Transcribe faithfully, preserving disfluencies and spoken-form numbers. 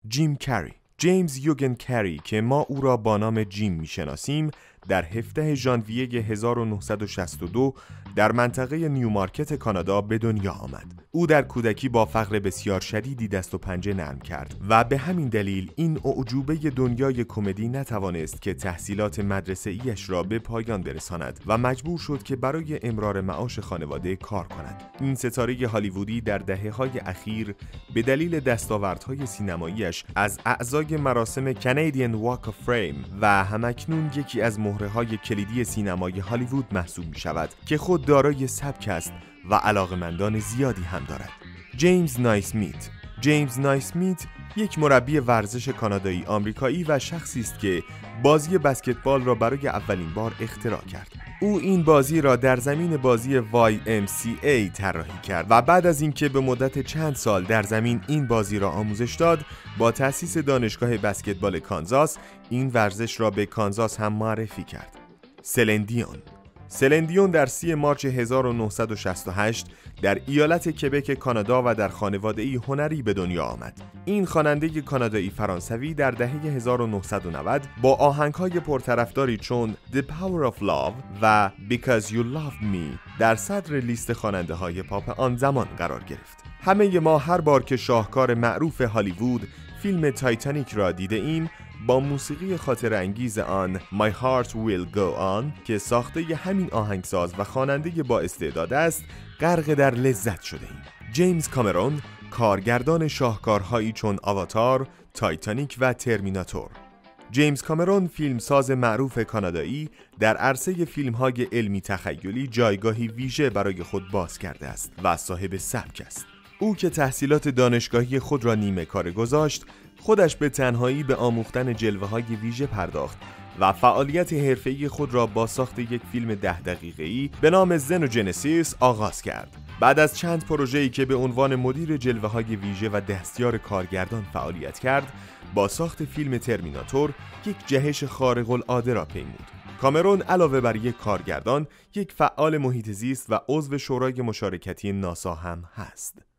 جیم کری. جیمز یوگن کری که ما او را با نام جیم میشناسیم در هفدهم ژانویه هزار و نهصد و شصت و دو در منطقه نیومارکت کانادا به دنیا آمد. او در کودکی با فقر بسیار شدیدی دست و پنجه نرم کرد و به همین دلیل این اعجوبه دنیای کمدی نتوانست که تحصیلات مدرسه‌ایش را به پایان برساند و مجبور شد که برای امرار معاش خانواده کار کند. این ستاره هالیوودی در دهه‌های اخیر به دلیل دستاوردهای سینماییش از اعضای مراسم کانادین واک آف فریم و همکنون یکی از مهره‌های کلیدی سینمای هالیوود محسوب می‌شود که خود دارای سبک است و علاقه‌مندان زیادی هم دارد. جیمز نایسمیت. جیمز نایسمیت یک مربی ورزش کانادایی آمریکایی و شخصی است که بازی بسکتبال را برای اولین بار اختراع کرد. او این بازی را در زمین بازی وای ام سی ای طراحی کرد و بعد از اینکه به مدت چند سال در زمین این بازی را آموزش داد، با تأسیس دانشگاه بسکتبال کانزاس این ورزش را به کانزاس هم معرفی کرد. سلین دیون. سلین دیون در سی مارس هزار و نهصد و شصت و هشت در ایالت کبک کانادا و در خانواده‌ای هنری به دنیا آمد. این خواننده کانادایی فرانسوی در دهه هزار و نهصد و نود با آهنگ‌های پرطرفداری چون The Power of Love و Because You Love Me در صدر لیست خواننده‌های پاپ آن زمان قرار گرفت. همه ما هر بار که شاهکار معروف هالیوود فیلم تایتانیک را دیده ایم، با موسیقی خاطر انگیز آن My Heart Will Go On که ساخته ی همین آهنگساز و خواننده با استعداد است، غرق در لذت شده ایم. جیمز کامرون، کارگردان شاهکارهایی چون آواتار، تایتانیک و ترمیناتور. جیمز کامرون، فیلمساز معروف کانادایی، در عرصه فیلم‌های علمی تخیلی جایگاهی ویژه برای خود باز کرده است و صاحب سبک است. او که تحصیلات دانشگاهی خود را نیمه کاره گذاشت، خودش به تنهایی به آموختن جلوه‌های ویژه پرداخت و فعالیت حرفه‌ای خود را با ساخت یک فیلم ده دقیقه‌ای به نام زنوجنسیس آغاز کرد. بعد از چند پروژه‌ای که به عنوان مدیر جلوه‌های ویژه و دستیار کارگردان فعالیت کرد، با ساخت فیلم ترمیناتور یک جهش خارق العاده را پیمود. کامرون علاوه بر یک کارگردان، یک فعال محیط زیست و عضو شورای مشارکتی ناسا هم هست.